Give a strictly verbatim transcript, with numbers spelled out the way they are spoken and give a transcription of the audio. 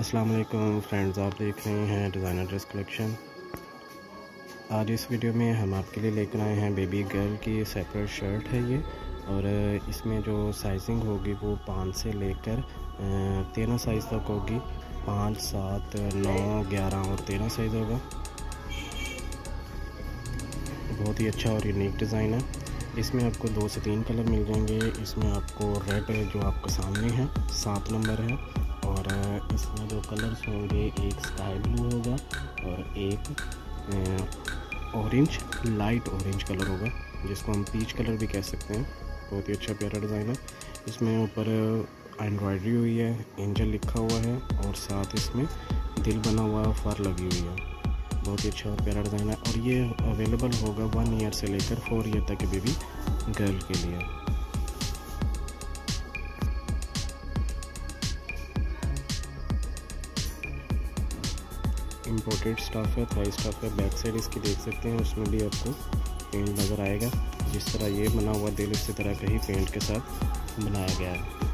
अस्सलाम वालेकुम फ्रेंड्स, आप देख रहे हैं डिज़ाइनर ड्रेस कलेक्शन। आज इस वीडियो में हम आपके लिए लेकर आए हैं बेबी गर्ल की सेपरेट शर्ट है ये। और इसमें जो साइजिंग होगी वो पाँच से लेकर तेरह साइज़ तक होगी। पाँच, सात, नौ, ग्यारह और तेरह साइज़ होगा। बहुत ही अच्छा और यूनिक डिज़ाइन है। इसमें आपको दो से तीन कलर मिल जाएंगे। इसमें आपको रेड जो आपके सामने है सात नंबर है, और इसमें जो कलर्स होंगे एक स्काई ब्लू होगा और एक ऑरेंज, लाइट ऑरेंज कलर होगा, जिसको हम पीच कलर भी कह सकते हैं। बहुत ही अच्छा प्यारा डिज़ाइन है। इसमें ऊपर एम्ब्रॉयडरी हुई है, एंजल लिखा हुआ है और साथ इसमें दिल बना हुआ फर लगी हुई है। बहुत ही अच्छा और प्यारा डिज़ाइन है और ये अवेलेबल होगा वन ईयर से लेकर फोर ईयर तक के बेबी गर्ल के लिए। इम्पोर्टेड स्टफ़ है, थाई स्टफ़ है। बैक साइड इसकी देख सकते हैं, उसमें भी आपको पेंट नज़र आएगा। जिस तरह ये बना हुआ दिल, इसी तरह का ही पेंट के साथ बनाया गया है।